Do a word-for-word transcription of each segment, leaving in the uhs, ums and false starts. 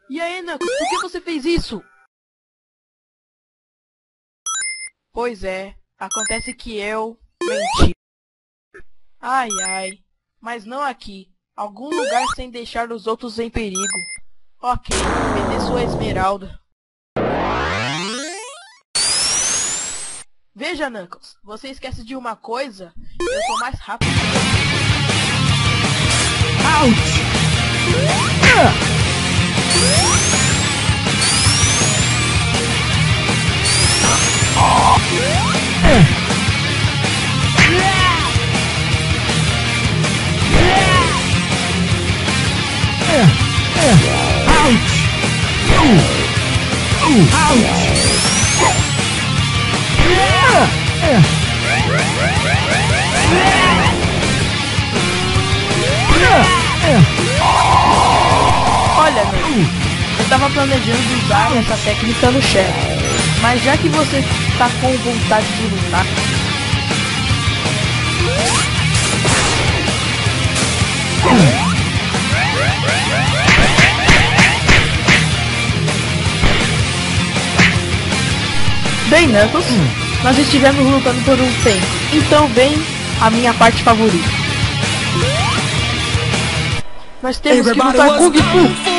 E aí, Knuckles, por que você fez isso? Pois é, acontece que eu menti. Ai ai, mas não aqui. Algum lugar sem deixar os outros em perigo. Ok, vender sua esmeralda. Veja, Knuckles, você esquece de uma coisa. Eu sou mais rápido que você. Ouch! Olha, Knuckles, eu tava planejando usar essa técnica no chefe, mas já que você tá com vontade de lutar, bem, Knuckles, nós estivemos lutando por um tempo, então vem a minha parte favorita. Nós temos que lutar Kung Fu.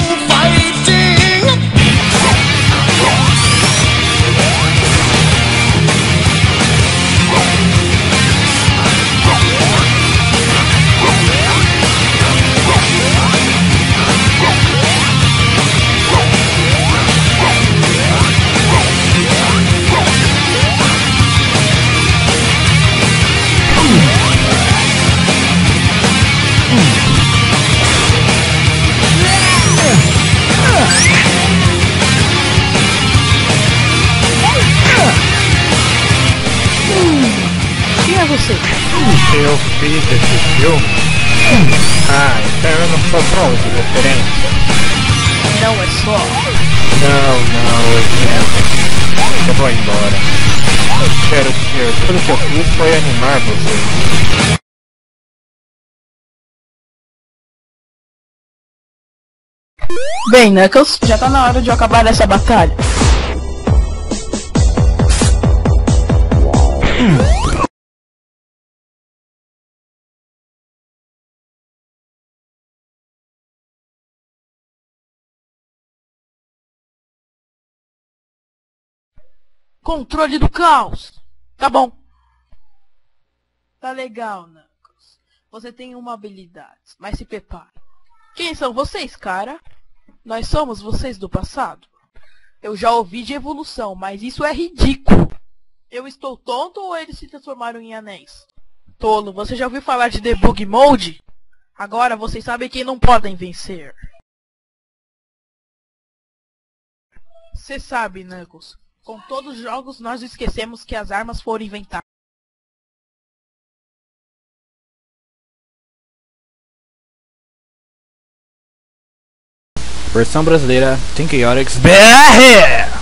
Quem é você? Eu fiz esse filme? Ah, então eu não sou bom de referência. Não é só. Não, não, eu quero. Eu vou embora. Quero dizer, tudo que eu fiz foi animar vocês. Bem, Knuckles, já tá na hora de eu acabar essa batalha. Controle do caos. Tá bom. Tá legal, Knuckles. Você tem uma habilidade, mas se prepare. Quem são vocês, cara? Nós somos vocês do passado. Eu já ouvi de evolução, mas isso é ridículo. Eu estou tonto ou eles se transformaram em anéis? Tolo, você já ouviu falar de Debug Mode? Agora vocês sabem quem não podem vencer. Você sabe, Knuckles. Com todos os jogos, nós esquecemos que as armas foram inventadas. Versão brasileira, Think Chaotix B R!